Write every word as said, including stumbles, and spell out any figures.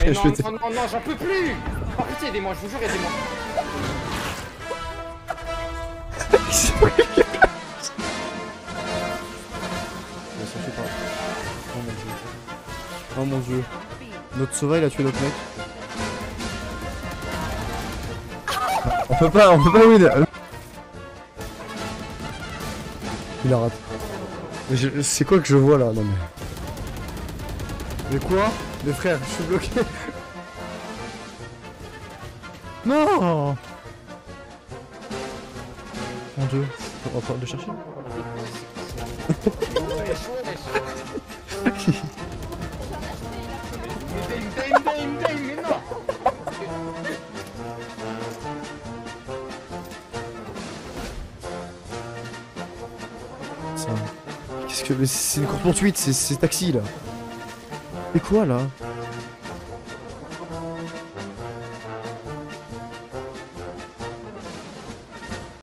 Mais Je non, vais non, non, non, j'en peux plus. Oh putain, aidez-moi, je vous jure, aidez-moi. Oh mon dieu. Notre Sova il a tué notre mec. On peut pas, on peut pas win. Il a raté. Mais je- c'est quoi que je vois là? Non mais. Mais quoi? Mais frère, je suis bloqué. Non. Mon dieu. On va pas le chercher. Wesh, wesh. Mais dame, dame, dame, mais non. Ça. Qu'est-ce que. C'est une course poursuite, c'est taxi là. C'est quoi là?